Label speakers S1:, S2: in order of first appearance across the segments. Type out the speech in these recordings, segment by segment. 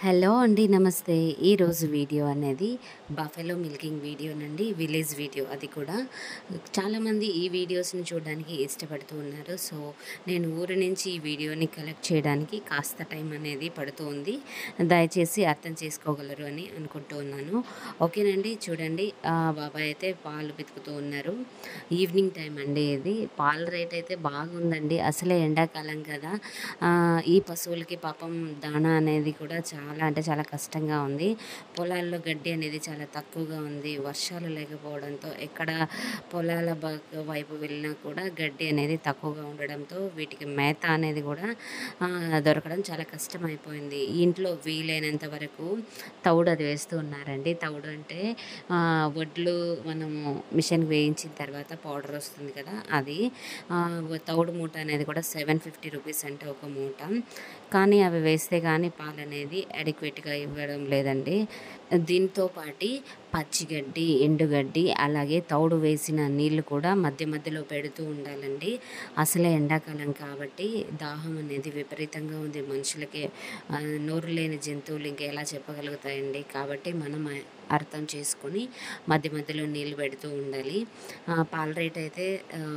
S1: Hello అండి. నమస్తే. ఈరోజు వీడియో అనేది బఫెలో మిల్కింగ్ వీడియోనండి. విలేజ్ వీడియో అది కూడా. చాలామంది ఈ వీడియోస్‌ని చూడడానికి ఇష్టపడుతూ ఉన్నారు. సో, నేను ఊరు నుంచి ఈ వీడియోని కలెక్ట్ చేయడానికి కాస్త టైం అనేది పడుతూ ఉంది. దయచేసి అర్థం చేసుకోగలరు అని అనుకుంటూ ఉన్నాను. ఓకేనండి. చూడండి, బాబాయ్ అయితే పాలు పితుకుతూ ఉన్నారు. ఈవినింగ్ టైం అండి ఇది. పాల రేట్ అయితే బాగుందండి. అసలే ఎండాకాలం కదా! ఈ పశువులకి పాపం దాణా అనేది కూడా చాలా కష్టంగా ఉంది. పొలాల్లో గడ్డి అనేది చాలా తక్కువగా ఉంది. వర్షాలు లేకపోవడంతో ఎక్కడ పొలాల వైపు వెళ్ళినా కూడా గడ్డి అనేది తక్కువగా ఉండడంతో వీటికి మేత అనేది కూడా దొరకడం చాలా కష్టమైపోయింది. ఇంట్లో వీలైనంత వరకు తవుడు అది వేస్తూ ఉన్నారండి. తవుడు అంటే వడ్లు మనము మిషన్‌కి వేయించిన తర్వాత పౌడర్ వస్తుంది కదా! అది. తవుడు మూట అనేది కూడా 750 రూపీస్ అంటే ఒక మూట. కానీ అవి వేస్తే కానీ పాలనేది అడిక్వేట్‌గా ఇవ్వడం లేదండి. దీంతో పాటి పచ్చిగడ్డి, ఎండుగడ్డి, అలాగే తౌడు వేసిన నీళ్లు కూడా మధ్య మధ్యలో పెడుతూ ఉండాలండి. అసలే ఎండాకాలం కాబట్టి దాహం అనేది విపరీతంగా ఉంది మనుషులకి. నోరు లేని జంతువులు ఇంకెలా చెప్పగలుగుతాయండి. కాబట్టి మనం అర్థం చేసుకొని మధ్య మధ్యలో నీళ్ళు పెడుతూ ఉండాలి. పాల రేట్ అయితే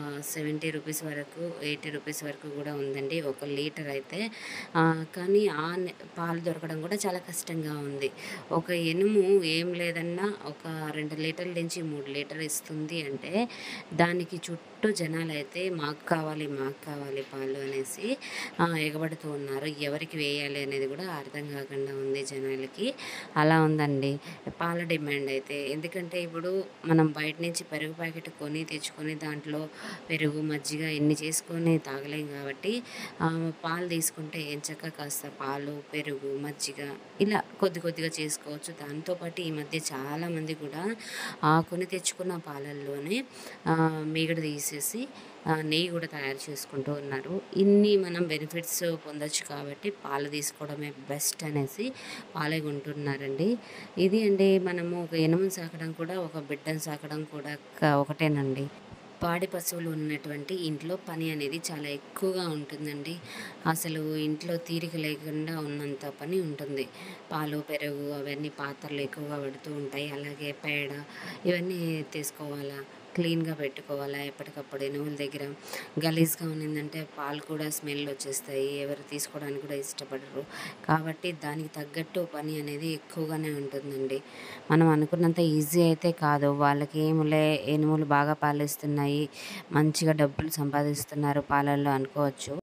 S1: 70 రూపీస్ వరకు, 80 రూపీస్ వరకు కూడా ఉందండి ఒక లీటర్ అయితే. కానీ పాలు దొరకడం కూడా చాలా కష్టంగా ఉంది. ఒక ఎనుము ఏం లేదన్నా ఒక 2 లీటర్ల నుంచి 3 లీటర్ ఇస్తుంది అంటే దానికి చుట్టూ జనాలైతే మాకు కావాలి, మాకు కావాలి పాలు అనేసి ఎగబడుతూ ఉన్నారు. ఎవరికి వేయాలి అనేది కూడా అర్థం కాకుండా ఉంది జనాలకి. అలా ఉందండి పాల డిమాండ్ అయితే. ఎందుకంటే ఇప్పుడు మనం బయట నుంచి పెరుగు ప్యాకెట్ తెచ్చుకొని దాంట్లో పెరుగు, మజ్జిగ ఇన్ని చేసుకొని తాగలేం కాబట్టి పాలు తీసుకుంటే ఎంచక్కా కాస్త పాలు, పెరుగు, మజ్జిగ ఇలా కొద్ది కొద్దిగా చేసుకోవచ్చు. దాంతో పాటు ఈ మధ్య చాలామంది కూడా కొని తెచ్చుకున్న పాలల్లోనే మీగడ తీసేసి నెయ్యి కూడా తయారు చేసుకుంటూ ఉన్నారు. ఇన్ని మనం బెనిఫిట్స్ పొందొచ్చు కాబట్టి పాలు తీసుకోవడమే బెస్ట్ అనేసి పాలే కొంటున్నారండి. ఇది అండి, మనము ఒక ఎనుముని సాకడం కూడా ఒక బిడ్డను సాకడం కూడా ఒకటేనండి. పాడి పశువులు ఉన్నటువంటి ఇంట్లో పని అనేది చాలా ఎక్కువగా ఉంటుందండి. అసలు ఇంట్లో తీరిక లేకుండా ఉన్నంత పని ఉంటుంది. పాలు, పెరుగు అవన్నీ పాత్రలు ఎక్కువగా పడుతూ ఉంటాయి. అలాగే పేడ ఇవన్నీ తీసుకోవాలా, క్లీన్‌గా పెట్టుకోవాలా ఎప్పటికప్పుడు. ఎనుముల దగ్గర గలీజ్‌గా ఉన్నిందంటే పాలు కూడా స్మెల్ వచ్చేస్తాయి. ఎవరు తీసుకోవడానికి కూడా ఇష్టపడరు. కాబట్టి దానికి తగ్గట్టు పని అనేది ఎక్కువగానే ఉంటుందండి. మనం అనుకున్నంత ఈజీ అయితే కాదు. వాళ్ళకి ఏములే ఎనుములు బాగా పాలిస్తున్నాయి, మంచిగా డబ్బులు సంపాదిస్తున్నారు పాలల్లో అనుకోవచ్చు.